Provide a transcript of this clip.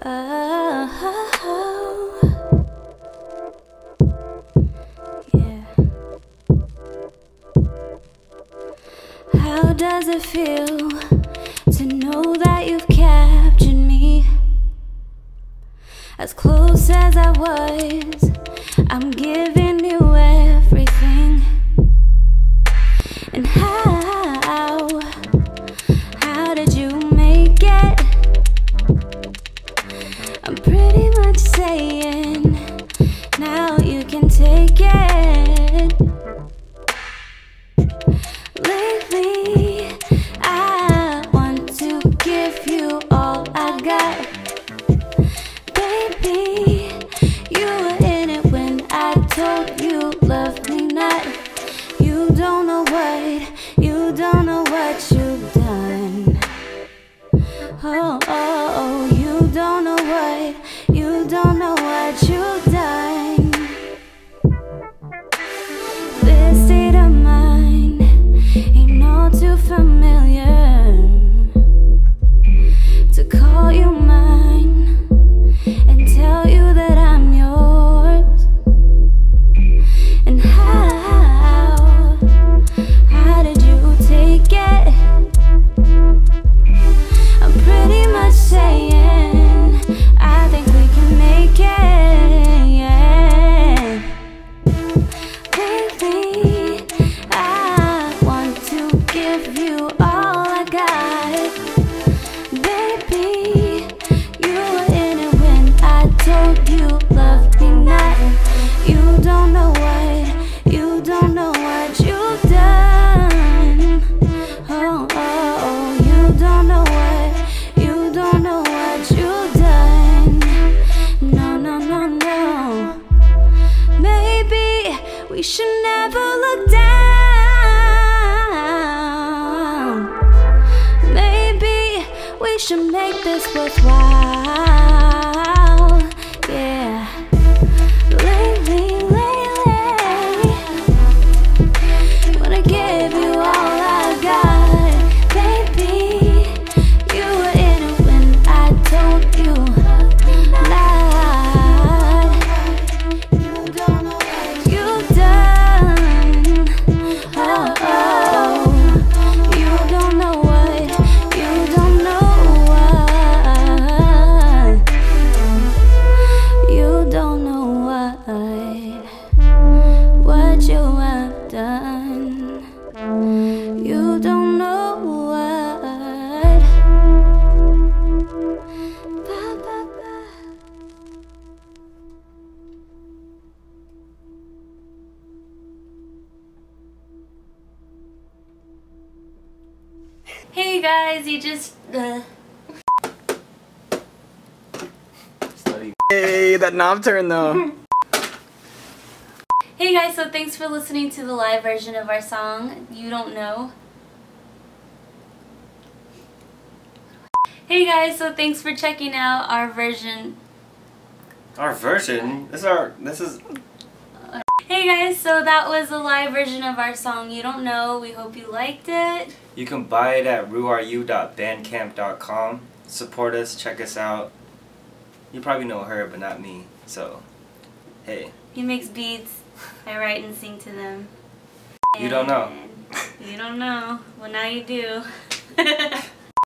Yeah. How does it feel to know that you've captured me? As close as I was, I'm giving you everything. And how did you make it? I'm pretty much saying, now you can take it. Lately, I want to give you all I got. Baby, you were in it when I told you love me not. You don't know what you've done. Oh, you don't know what you've done. This state of mine ain't all too familiar to call you mine and tell you that I'm yours. And how did you take it? I'm pretty much saying, I think we can make it, yeah. Lately, I want to give you all I got. Baby, you were in it when I told you love me not. You don't know what you've done. Oh, you don't know what you've done. No. Maybe we should never look down. Maybe we should make this worthwhile. Yeah. Lately, wanna give you all I got. Baby, you were in it when I told you lied. You don't know what you've done. Oh, you don't know what you've done. You don't know what. Hey guys, you just Hey, that knob turned though. Hey guys, so thanks for listening to the live version of our song, You Don't Know. Hey guys, so thanks for checking out our version. Our version? This is... Hey guys, so that was a live version of our song, You Don't Know. We hope you liked it. You can buy it at ruaru.bandcamp.com. Support us, check us out. You probably know her, but not me, so hey. He makes beats. I write and sing to them. You don't know. You don't know. Well, now you do.